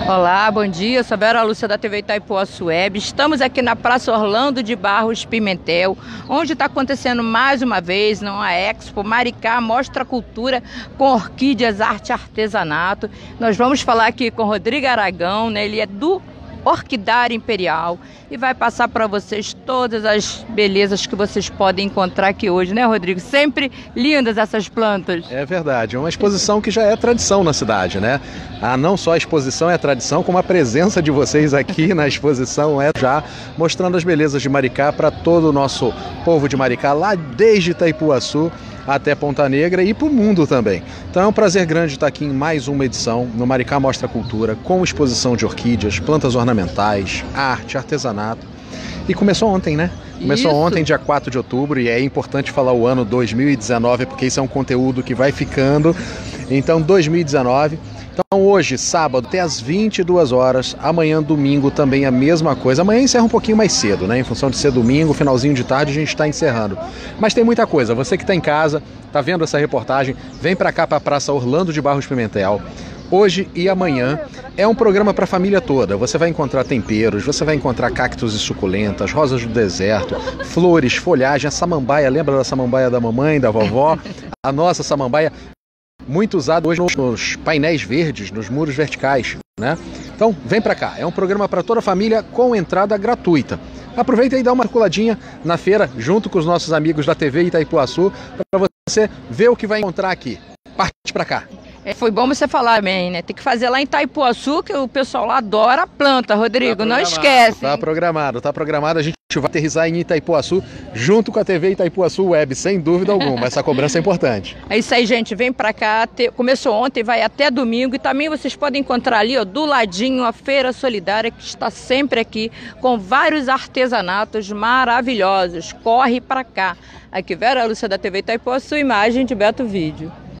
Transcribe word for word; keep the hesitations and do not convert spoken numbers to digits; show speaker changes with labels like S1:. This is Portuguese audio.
S1: Olá, bom dia, eu sou Vera Lúcia da T V Itaipuaçu Web. Estamos aqui na Praça Orlando de Barros Pimentel, onde está acontecendo mais uma vez uma Expo Maricá Mostra Cultura com orquídeas, arte e artesanato. Nós vamos falar aqui com Rodrigo Aragão, né? Ele é do Orquidária Imperial e vai passar para vocês todas as belezas que vocês podem encontrar aqui hoje, né, Rodrigo? Sempre lindas essas plantas.
S2: É verdade, é uma exposição que já é tradição na cidade, né? Ah, não só a exposição é tradição, como a presença de vocês aqui na exposição é já mostrando as belezas de Maricá para todo o nosso povo de Maricá, lá desde Itaipuaçu até Ponta Negra e para o mundo também. Então é um prazer grande estar aqui em mais uma edição no Maricá Mostra Cultura, com exposição de orquídeas, plantas ornamentais, arte, artesanato. E começou ontem, né? Começou
S1: Isso.
S2: ontem, dia quatro de outubro, e é importante falar o ano dois mil e dezenove, porque isso é um conteúdo que vai ficando. Então, dois mil e dezenove. Então hoje, sábado, até às vinte e duas horas, amanhã, domingo, também a mesma coisa. Amanhã encerra um pouquinho mais cedo, né? Em função de ser domingo, finalzinho de tarde, a gente está encerrando. Mas tem muita coisa. Você que está em casa, está vendo essa reportagem, vem para cá, para a Praça Orlando de Barros Pimentel. Hoje e amanhã é um programa para a família toda. Você vai encontrar temperos, você vai encontrar cactos e suculentas, rosas do deserto, flores, folhagem, a samambaia. Lembra da samambaia da mamãe, da vovó? A nossa samambaia, muito usado hoje nos painéis verdes, nos muros verticais, né? Então, vem pra cá. É um programa para toda a família com entrada gratuita. Aproveita e dá uma circuladinha na feira junto com os nossos amigos da T V Itaipuaçu para você ver o que vai encontrar aqui. Parte pra cá.
S1: É, foi bom você falar bem, né? Tem que fazer lá em Itaipuaçu, que o pessoal lá adora a planta, Rodrigo. Tá, não esquece.
S2: Tá programado, tá programado. A gente vai aterrissar em Itaipuaçu junto com a T V Itaipuaçu Web, sem dúvida alguma. Essa cobrança é importante.
S1: É isso aí, gente. Vem pra cá. Começou ontem, vai até domingo. E também vocês podem encontrar ali, ó, do ladinho, a Feira Solidária, que está sempre aqui, com vários artesanatos maravilhosos. Corre pra cá. Aqui, Vera Lúcia da T V Itaipuaçu, imagem de Beto Vídeo.